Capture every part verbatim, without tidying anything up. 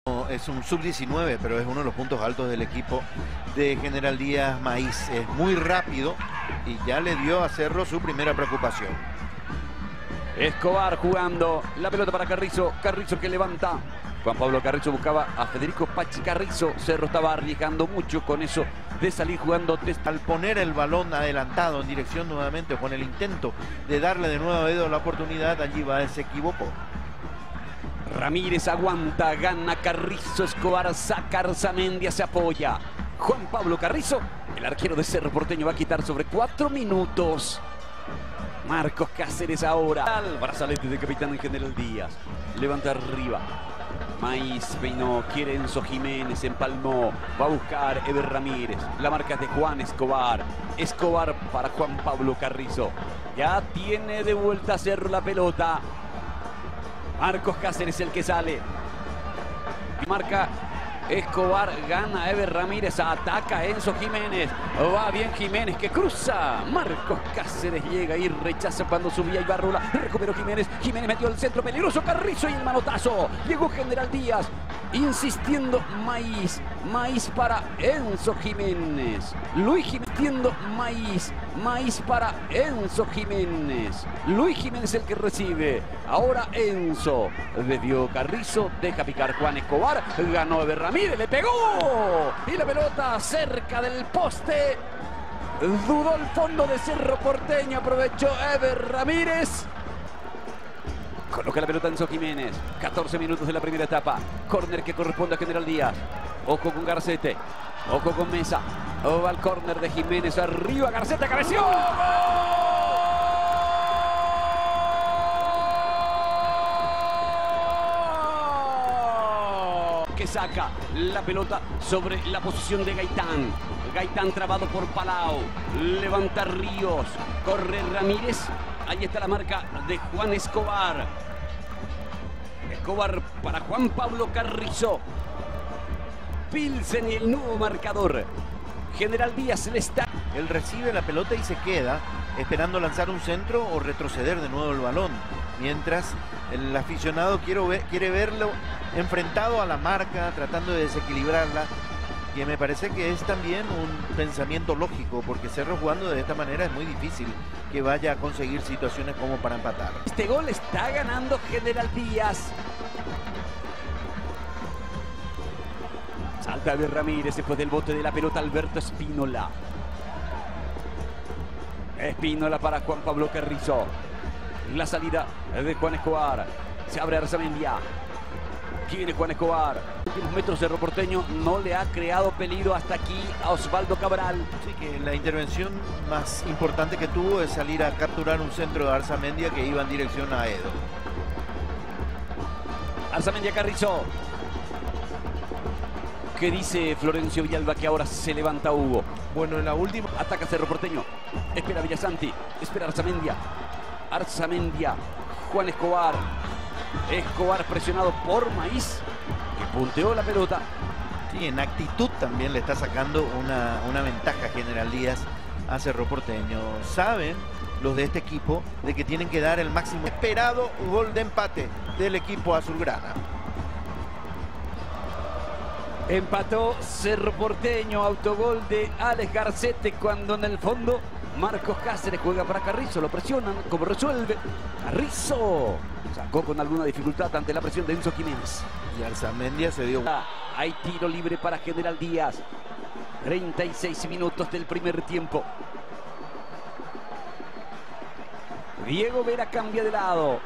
Es un sub diecinueve, pero es uno de los puntos altos del equipo de General Díaz Maíz. Es muy rápido y ya le dio a Cerro su primera preocupación. Escobar jugando la pelota para Carrizo. Carrizo que levanta. Juan Pablo Carrizo buscaba a Federico Pachi Carrizo. Cerro estaba arriesgando mucho con eso de salir jugando. Al poner el balón adelantado en dirección nuevamente, con el intento de darle de nuevo a Edo la oportunidad, allí va, se equivocó. Ramírez aguanta, gana Carrizo, Escobar saca, Arzamendia se apoya. Juan Pablo Carrizo, el arquero de Cerro Porteño, va a quitar sobre cuatro minutos. Marcos Cáceres ahora. Al brazalete de capitán en General Díaz. Levanta arriba. Maíz peinó, quiere Enzo Jiménez, empalmó. Va a buscar Eber Ramírez. La marca es de Juan Escobar. Escobar para Juan Pablo Carrizo. Ya tiene de vuelta a Cerro la pelota. Marcos Cáceres el que sale. Marca Escobar, gana Eber Ramírez, ataca Enzo Jiménez. Va bien Jiménez que cruza. Marcos Cáceres llega y rechaza cuando subía Ibarrola. Recuperó Jiménez. Jiménez metió el centro peligroso. Carrizo y el manotazo. Llegó General Díaz. Insistiendo Maíz. Maíz para Enzo Jiménez. Luis Jiménez insistiendo Maíz. Maíz para Enzo Jiménez. Luis Jiménez el que recibe. Ahora Enzo. Desvió Carrizo. Deja picar Juan Escobar. Ganó Eber Ramírez. Le pegó. Y la pelota cerca del poste. Dudó el fondo de Cerro Porteño. Aprovechó Eber Ramírez. Coloca la pelota Enzo Jiménez. catorce minutos de la primera etapa. Córner que corresponde a General Díaz. Ojo con Garcete. Ojo con Mesa. O va el córner de Jiménez. Arriba Garcete. Cabeció. Que saca la pelota sobre la posición de Gaitán. Gaitán trabado por Palau. Levanta Ríos. Corre Ramírez. Ahí está la marca de Juan Escobar. Escobar para Juan Pablo Carrizo. Pilsen y el nuevo marcador. General Díaz le está. Él recibe la pelota y se queda esperando lanzar un centro o retroceder de nuevo el balón. Mientras el aficionado quiere, ver, quiere verlo enfrentado a la marca, tratando de desequilibrarla. Que me parece que es también un pensamiento lógico, porque Cerro jugando de esta manera es muy difícil que vaya a conseguir situaciones como para empatar. Este gol está ganando General Díaz. Salta Eber Ramírez después del bote de la pelota. Alberto Espínola. Espínola para Juan Pablo Carrizo. La salida de Juan Escobar. Se abre Arzamendia. Viene Juan Escobar. Los últimos metros Cerro Porteño no le ha creado peligro hasta aquí a Osvaldo Cabral. Sí, que la intervención más importante que tuvo es salir a capturar un centro de Arzamendia que iba en dirección a Edo. Arzamendia Carrizo. ¿Qué dice Florencio Villalba que ahora se levanta Hugo? Bueno, en la última... Ataca Cerro Porteño. Espera Villasanti. Espera Arzamendia. Arzamendia. Juan Escobar. Escobar presionado por Maíz, que punteó la pelota. Sí, en actitud también le está sacando una, una ventaja General Díaz a Cerro Porteño. Saben los de este equipo de que tienen que dar el máximo esperado gol de empate del equipo azulgrana. Empató Cerro Porteño, autogol de Alex Garcete, cuando en el fondo Marcos Cáceres juega para Carrizo, lo presionan, como resuelve Carrizo. Sacó con alguna dificultad ante la presión de Enzo Jiménez. Y Arzamendia se dio... Hay tiro libre para General Díaz. treinta y seis minutos del primer tiempo. Diego Vera cambia de lado.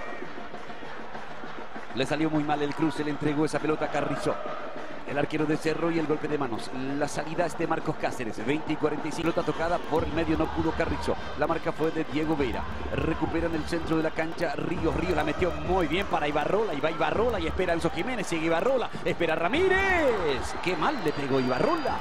Le salió muy mal el cruce, le entregó esa pelota a Carrizo. El arquero de Cerro y el golpe de manos. La salida es de Marcos Cáceres. veinte y cuarenta y cinco. Pelota tocada por el medio, no pudo Carrizo. La marca fue de Diego Vera. Recuperan el centro de la cancha. Ríos. Ríos la metió muy bien para Ibarrola. Y va Ibarrola y espera Enzo Jiménez. Sigue Ibarrola. Espera Ramírez. Qué mal le pegó Ibarrola.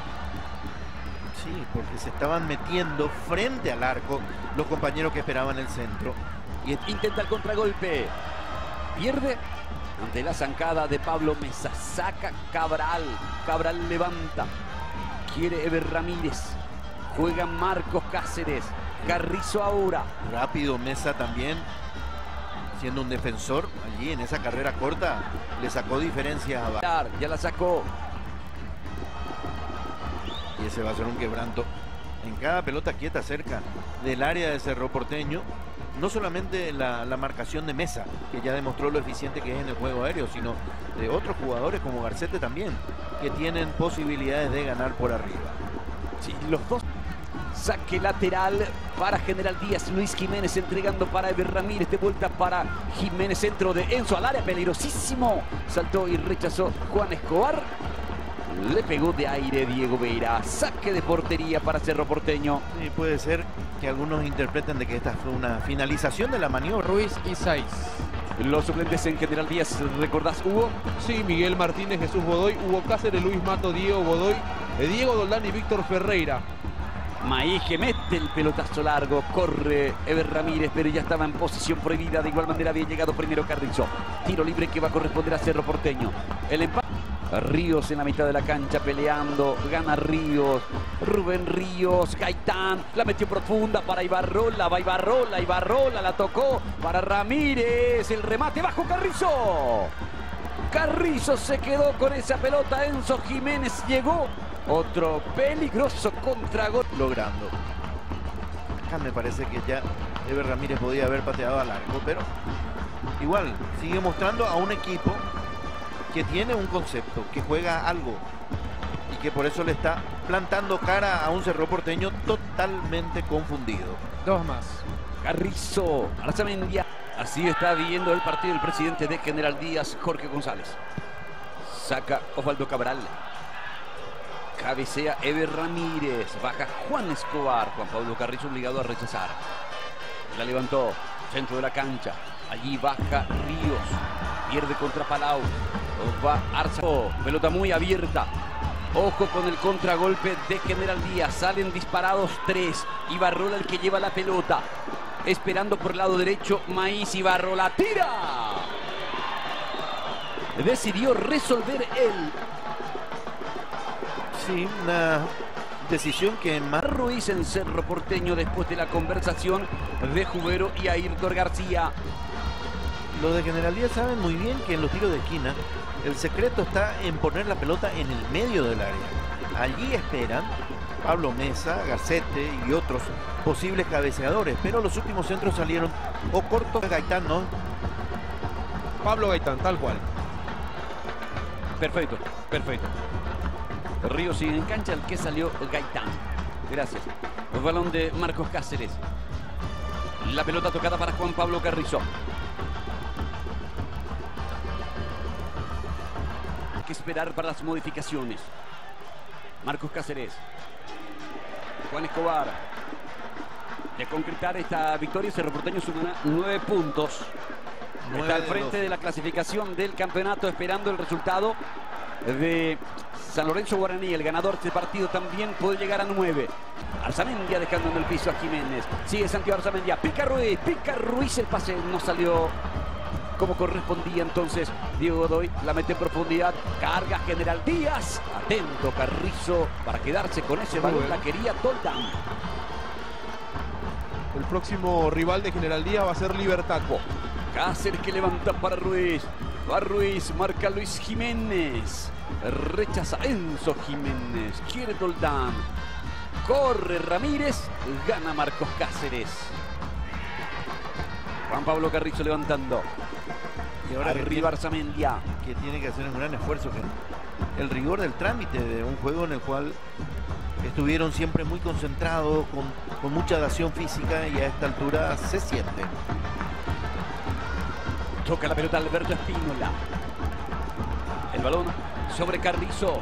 Sí, porque se estaban metiendo frente al arco los compañeros que esperaban el centro. Y intenta el contragolpe. Pierde ante la zancada de Pablo Mesa. Saca Cabral. Cabral levanta. Quiere Eber Ramírez. Juega Marcos Cáceres. Carrizo ahora. Rápido Mesa también. siendo un defensor allí en esa carrera corta, le sacó diferencias a... Ya la sacó. Y ese va a ser un quebranto en cada pelota quieta cerca del área de Cerro Porteño. No solamente la, la marcación de Mesa, que ya demostró lo eficiente que es en el juego aéreo, sino de otros jugadores como Garcete también, que tienen posibilidades de ganar por arriba. Sí, los dos. Saque lateral para General Díaz. Luis Jiménez entregando para Ever Ramírez. De vuelta para Jiménez. Centro de Enzo al área. Peligrosísimo. Saltó y rechazó Juan Escobar. Le pegó de aire Diego Beira. Saque de portería para Cerro Porteño. Sí, puede ser que algunos interpreten de que esta fue una finalización de la maniobra. Ruiz y Saiz. Los suplentes en General Díaz, ¿recordás, Hugo? Sí, Miguel Martínez, Jesús Godoy, Hugo Cáceres, Luis Mato, Diego Godoy, Diego Doldán y Víctor Ferreira. Maíz que mete el pelotazo largo, corre Ever Ramírez, pero ya estaba en posición prohibida. De igual manera había llegado primero Carrizo. Tiro libre que va a corresponder a Cerro Porteño. El empate. Ríos en la mitad de la cancha peleando, gana Ríos, Rubén Ríos, Gaitán, la metió profunda para Ibarrola, va Ibarrola, Ibarrola la tocó para Ramírez, el remate bajo Carrizo. Carrizo se quedó con esa pelota, Enzo Jiménez llegó, otro peligroso contragol. Logrando. Acá me parece que ya Ever Ramírez podía haber pateado al arco, pero igual sigue mostrando a un equipo que tiene un concepto, que juega algo y que por eso le está plantando cara a un Cerro Porteño totalmente confundido. Dos más. Carrizo, Arzamendia. Así está viendo el partido el presidente de General Díaz, Jorge González. Saca Osvaldo Cabral. Cabecea Ever Ramírez. Baja Juan Escobar. Juan Pablo Carrizo obligado a rechazar. La levantó. Centro de la cancha. Allí baja Ríos. Pierde contra Palau. Va Arza. Pelota muy abierta. Ojo con el contragolpe de General Díaz. Salen disparados tres. Ibarrola el que lleva la pelota. Esperando por el lado derecho. Maíz. Ibarrola tira. Decidió resolver él. Sí, una decisión que más... Ruiz en Cerro Porteño después de la conversación de Jubero y Ayrton García. Los de General Díaz saben muy bien que en los tiros de esquina el secreto está en poner la pelota en el medio del área. Allí esperan Pablo Mesa, Garcete y otros posibles cabeceadores, pero los últimos centros salieron o cortos. Gaitán, ¿no? Pablo Gaitán, tal cual. Perfecto, perfecto. Ríos sigue en cancha, el que salió Gaitán. Gracias. El balón de Marcos Cáceres. La pelota tocada para Juan Pablo Carrizo. Hay que esperar para las modificaciones. Marcos Cáceres. Juan Escobar. De concretar esta victoria, Cerro Porteño suma nueve puntos. Está al frente de la clasificación del campeonato, esperando el resultado de San Lorenzo Guaraní. El ganador de este partido también puede llegar a nueve. Arzamendia dejando en el piso a Jiménez. Sigue Santiago Arzamendia. Pica Ruiz. Pica Ruiz. El pase no salió como correspondía. Entonces Diego Godoy la mete en profundidad. Carga General Díaz. Atento Carrizo para quedarse con ese balón. La quería Doldán. El próximo rival de General Díaz va a ser Libertad. Cáceres que levanta para Ruiz. Va Ruiz, marca Luis Jiménez. Rechaza Enzo Jiménez. Quiere Doldán. Corre Ramírez. Gana Marcos Cáceres. Juan Pablo Carrizo levantando. Y ahora arriba Arzamendia, que tiene que hacer un gran esfuerzo. Que el rigor del trámite de un juego en el cual estuvieron siempre muy concentrados, con, con mucha dación física, y a esta altura se siente. Toca la pelota Alberto Espínola. El balón sobre Carrizo.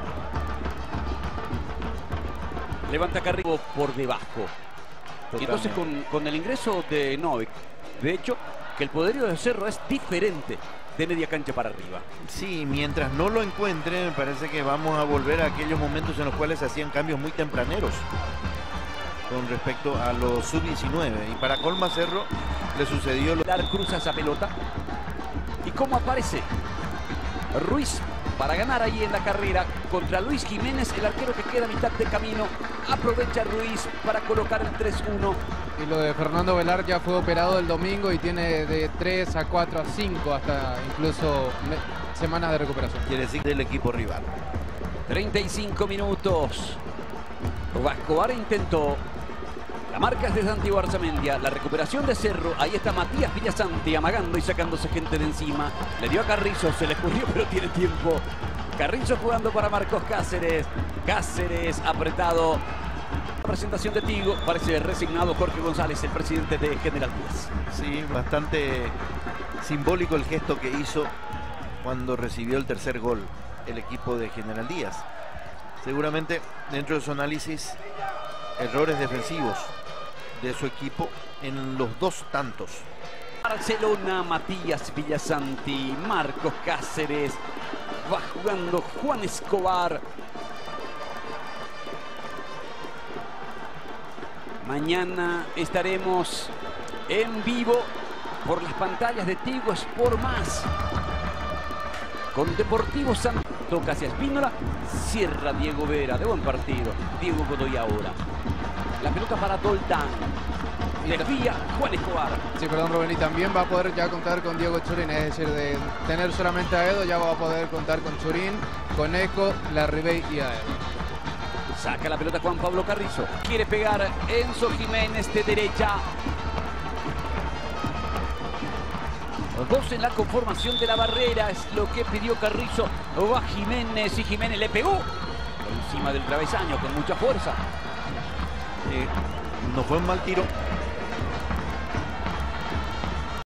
Levanta Carrizo por debajo. Totalmente. Y entonces con, con el ingreso de Novik, de hecho, que el poderío de Cerro es diferente de media cancha para arriba. Sí, mientras no lo encuentre, me parece que vamos a volver a aquellos momentos en los cuales se hacían cambios muy tempraneros con respecto a los sub diecinueve. Y para colma Cerro le sucedió lo... Cruza esa pelota. ¿Y cómo aparece Ruiz para ganar ahí en la carrera contra Luis Jiménez, el arquero que queda a mitad de camino? Aprovecha Ruiz para colocar el tres uno. Y lo de Fernando Velar ya fue operado el domingo y tiene de tres a cuatro a cinco hasta incluso semanas de recuperación. Quiere decir del equipo rival. treinta y cinco minutos. Escobar intentó. La marca es de Santi Barzamendia. La recuperación de Cerro. Ahí está Matías Villasanti amagando y sacándose gente de encima. Le dio a Carrizo. Se le escurrió, pero tiene tiempo. Carrizo jugando para Marcos Cáceres. Cáceres apretado. La presentación de Tigo. Parece resignado Jorge González, el presidente de General Díaz. Sí, bastante simbólico el gesto que hizo cuando recibió el tercer gol el equipo de General Díaz. Seguramente dentro de su análisis, errores defensivos de su equipo en los dos tantos. Barcelona, Matías Villasanti, Marcos Cáceres, va jugando Juan Escobar. Mañana estaremos en vivo por las pantallas de Tigo Sport Más con Deportivo Santo. Toca hacia Espínola, cierra Diego Vera, de buen partido. Diego Godoy ahora. La pelota para Doldán. Desvía Juan Escobar. Sí, perdón Rubén, y también va a poder ya contar con Diego Churín, es decir, de tener solamente a Edo, ya va a poder contar con Churín, con Eco, Larribey y a Edo. Saca la pelota Juan Pablo Carrizo. Quiere pegar Enzo Jiménez de derecha. Dos en la conformación de la barrera, es lo que pidió Carrizo. Va Jiménez y Jiménez le pegó por encima del travesaño con mucha fuerza. Eh, no fue un mal tiro,